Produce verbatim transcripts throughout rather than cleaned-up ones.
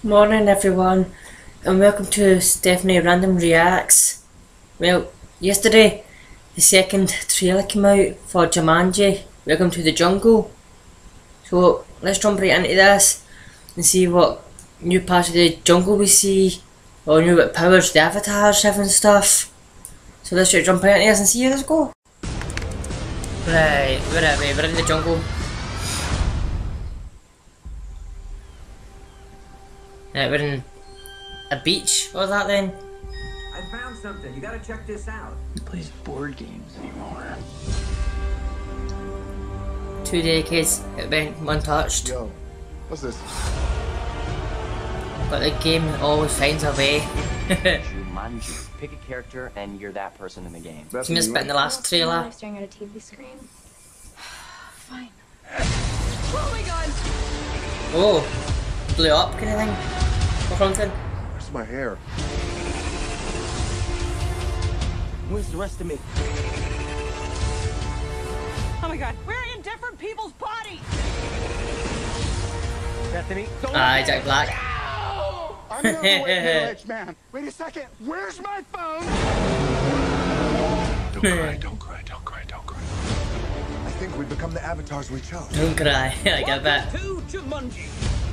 Morning everyone, and welcome to Stephanie Random Reacts. Well, yesterday the second trailer came out for Jumanji, Welcome to the Jungle. So let's jump right into this and see what new parts of the jungle we see, or new what powers the avatars have and stuff. So let's just jump right into this and see how this go. Right, where are we? We're in the jungle. Right, we're in a beach. What was that then? I found something. You gotta check this out. Who plays board games anymore? Two decades, it went untouched. Yo, what's this? But the game always finds a way. Jumanji. Pick a character and you're that person in the game. That's You missed bit in the last trailer. I'm staring at a T V screen. Fine. Oh my god! Oh, blew up kind of thing. Or something. Where's my hair? Where's the rest of me? Oh my god, we're in different people's bodies! Bethany, don't Ah, Jack Black. I'm the middle-aged man. Wait a second. Where's my phone? Don't cry, don't cry, don't cry, don't cry. I think we've become the avatars we chose. Don't cry, I get that. to Jumanji.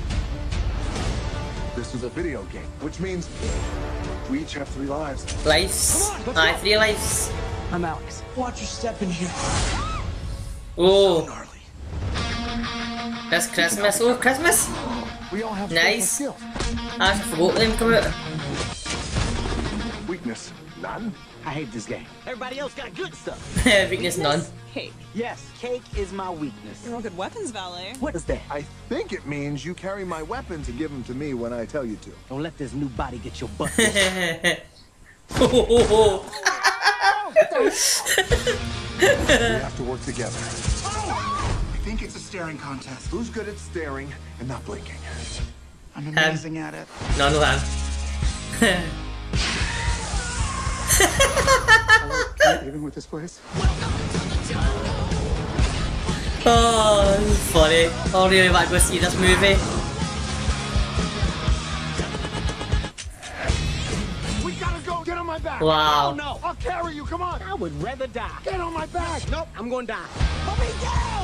This is a video game, which means we each have three lives. Lives. Aye, three lives. I'm Alex. Watch your step in here. Oh, Gnarly. that's Christmas. Oh, Christmas. We all have Nice. special skills. I actually forgot them come out. Weakness, none. I hate this game. Everybody else got good stuff. Weakness none. Cake. Yes, cake is my weakness. You're a good weapons valet. What is that? I think it means you carry my weapons and give them to me when I tell you to. Don't let this new body get your butt. Oh, oh, We have to work together. I think it's a staring contest. Who's good at staring and not blinking? I'm amazing at it. oh. No, no, hand. Even with this place? Oh, this is funny. I really want to go see this movie. We gotta go. Get on my back. Wow. Oh no, I'll carry you. Come on. I would rather die. Get on my back. Nope, I'm gonna die. Let me go!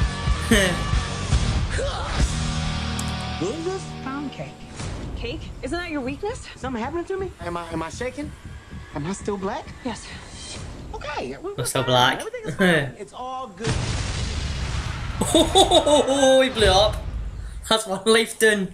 What is this? Pound cake. Cake? Isn't that your weakness? Something happening to me? Am I am I shaking? Am I still black? Yes. Okay. We're still black. Everything is fine. It's all good. Oh, he blew up. That's one life done.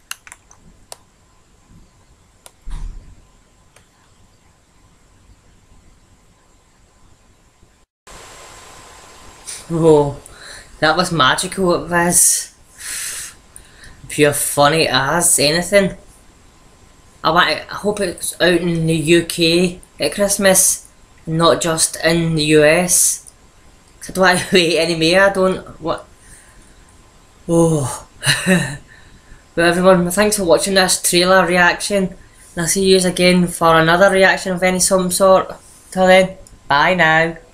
Oh, that was magical. It was pure funny as anything. I want. I hope it's out in the U K at Christmas, not just in the U S. I don't want to wait anymore. I don't. What? Oh. Well, everyone, thanks for watching this trailer reaction. And I'll see you again for another reaction of any some sort. Till then, bye now.